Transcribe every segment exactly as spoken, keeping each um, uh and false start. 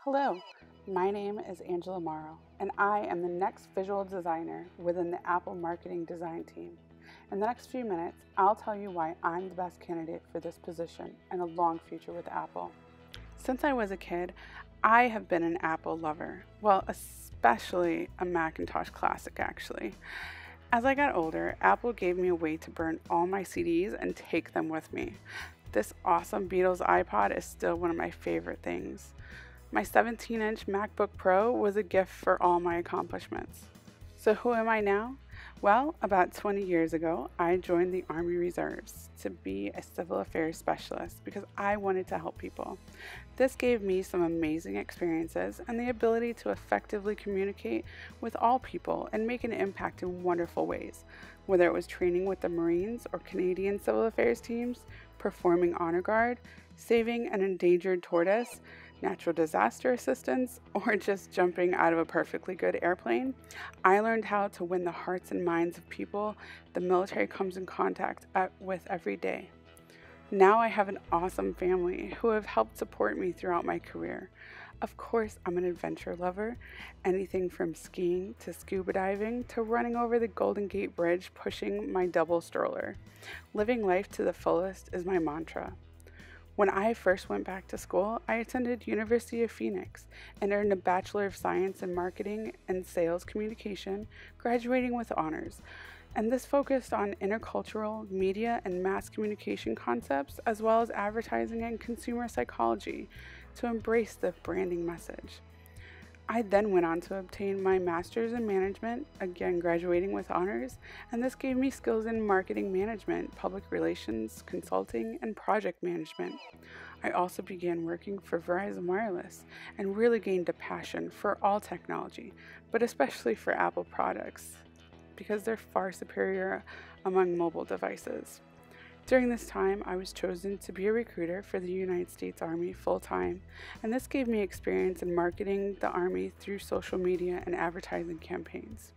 Hello, my name is Angela Morrow, and I am the next visual designer within the Apple marketing design team. In the next few minutes, I'll tell you why I'm the best candidate for this position and a long future with Apple. Since I was a kid, I have been an Apple lover. Well, especially a Macintosh Classic, actually. As I got older, Apple gave me a way to burn all my C Ds and take them with me. This awesome Beatles iPod is still one of my favorite things. My seventeen inch MacBook Pro was a gift for all my accomplishments. So who am I now? Well, about twenty years ago, I joined the Army Reserves to be a civil affairs specialist because I wanted to help people. This gave me some amazing experiences and the ability to effectively communicate with all people and make an impact in wonderful ways, whether it was training with the Marines or Canadian civil affairs teams, performing honor guard, saving an endangered tortoise, natural disaster assistance, or just jumping out of a perfectly good airplane. I learned how to win the hearts and minds of people the military comes in contact with every day. Now I have an awesome family who have helped support me throughout my career. Of course, I'm an adventure lover, anything from skiing to scuba diving to running over the Golden Gate Bridge pushing my double stroller. Living life to the fullest is my mantra. When I first went back to school, I attended University of Phoenix and earned a Bachelor of Science in Marketing and Sales Communication, graduating with honors. And this focused on intercultural, media, and mass communication concepts, as well as advertising and consumer psychology to embrace the branding message. I then went on to obtain my master's in management, again graduating with honors, and this gave me skills in marketing management, public relations, consulting, and project management. I also began working for Verizon Wireless and really gained a passion for all technology, but especially for Apple products, because they're far superior among mobile devices. During this time, I was chosen to be a recruiter for the United States Army full-time, and this gave me experience in marketing the Army through social media and advertising campaigns.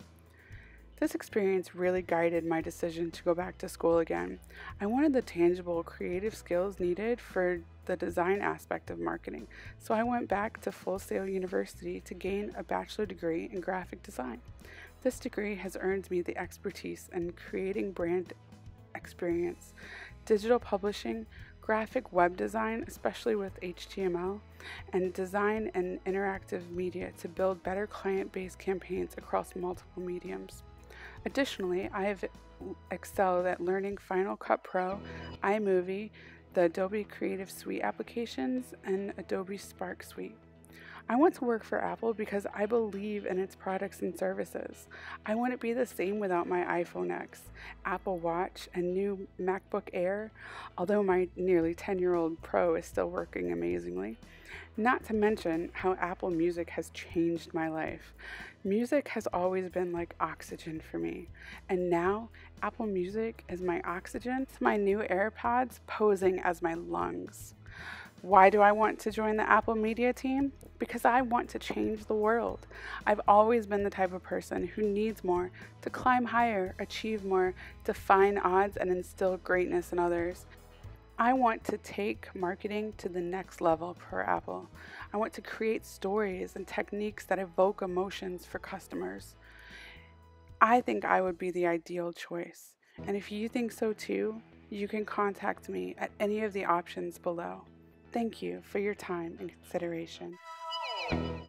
This experience really guided my decision to go back to school again. I wanted the tangible, creative skills needed for the design aspect of marketing, so I went back to Full Sail University to gain a bachelor degree in graphic design. This degree has earned me the expertise in creating brand experience, digital publishing, graphic web design, especially with H T M L, and design and interactive media to build better client-based campaigns across multiple mediums. Additionally, I have excelled at learning Final Cut Pro, iMovie, the Adobe Creative Suite applications, and Adobe Spark Suite. I want to work for Apple because I believe in its products and services. I wouldn't be the same without my iPhone X, Apple Watch, and new MacBook Air, although my nearly ten-year-old Pro is still working amazingly. Not to mention how Apple Music has changed my life. Music has always been like oxygen for me, and now Apple Music is my oxygen to my new AirPods posing as my lungs. Why do I want to join the Apple Media team? Because I want to change the world. I've always been the type of person who needs more to climb higher, achieve more, define odds, and instill greatness in others. I want to take marketing to the next level for Apple. I want to create stories and techniques that evoke emotions for customers. I think I would be the ideal choice. And if you think so too, you can contact me at any of the options below. Thank you for your time and consideration.